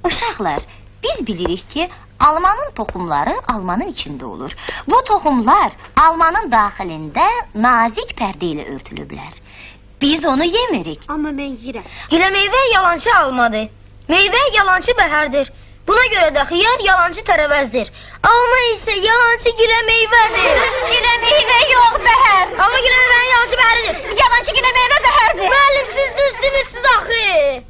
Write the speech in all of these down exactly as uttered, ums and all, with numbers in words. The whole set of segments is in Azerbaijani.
Uşaqlar, biz bilirik ki, almanın toxumları almanın içində olur. Bu toxumlar almanın daxilində nazik pərdə ilə örtülüblər. Biz onu yemirik. Amma mən yirəm. Gilə meyvə yalançı almadır. Meyvə yalançı bəhərdir. Buna görə də xiyar yalançı tərəvəzdir. Alma isə yalançı gilə meyvədir. Gilə meyvə yox, bəhər. Amma gilə meyvənin yalançı bəhəridir. Yalançı gilə meyvə bəhərdir. Müəllim, siz düz demirsiniz axı.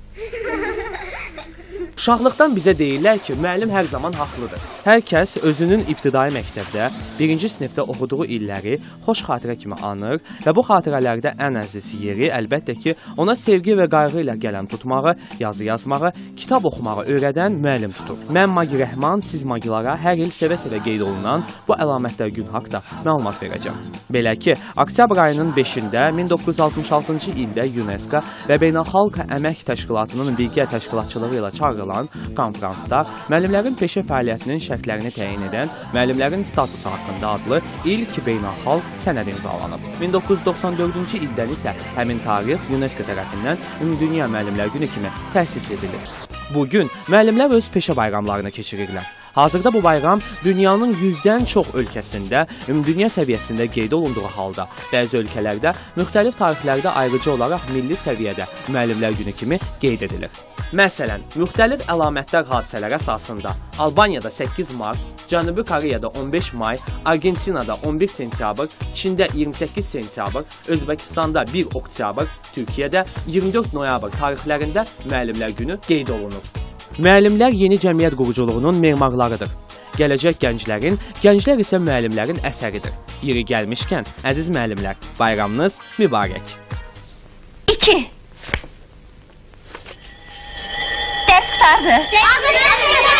Uşaqlıqdan bizə deyirlər ki, müəllim hər zaman haqlıdır. Hər kəs özünün ibtidai məktəbdə, birinci sinifdə oxuduğu illəri xoş xatirə kimi anır və bu xatirələrdə ən əziz yeri əlbəttə ki, ona sevgi və qayğı ilə qələm tutmağı, yazı yazmağı, kitab oxumağı öyrədən müəllim tutur. Mən Magi Rəhman, siz magilara hər il sevə-sevə qeyd olunan bu əlamətlər gün haqda məlumat verəcəm. Belə ki, oktyabr ayının beşində min doqquz yüz altmış altıncı ildə UNESCO və Beynəlxalq Əmək Təşkilatının birgə təşkilatçılığı ilə çağırılan konferansda müəllimlərin peşə fəaliyyətinin şərtlərini təyin edən müəllimlərin statusu haqqında adlı ilk beynəlxalq sənəd imzalanıb. min doqquz yüz doxsan dördüncü ildən isə həmin tarix UNESCO tərəfindən Ümumdünya Müəllimlər Günü kimi təsis edilir. Bugün müəllimlər öz peşə bayramlarını keçirirlər. Hazırda bu bayram dünyanın yüzdən çox ölkəsində ümumdünya səviyyəsində qeyd olunduğu halda bəzi ölkələrdə müxtəlif tarixlərdə ayrıca olaraq milli səviyyədə müəllimlər günü kimi qeyd edilir. Məsələn, müxtəlif əlamətdar hadisələr əsasında Albaniyada səkkiz mart, Cənubi Koreyada on beş may, Argentinada on bir sentyabr, Çində iyirmi səkkiz sentyabr, Özbəkistanda bir oktyabr, Türkiyədə iyirmi dörd noyabr tarixlərində müəllimlər günü qeyd olunur. Müəllimlər yeni cəmiyyət quruculuğunun memarlarıdır. Gələcək gənclərin, gənclər isə müəllimlərin əsəridir. Yeri gəlmişkən, əziz müəllimlər, bayramınız mübarək. İki. Dərs qutardı.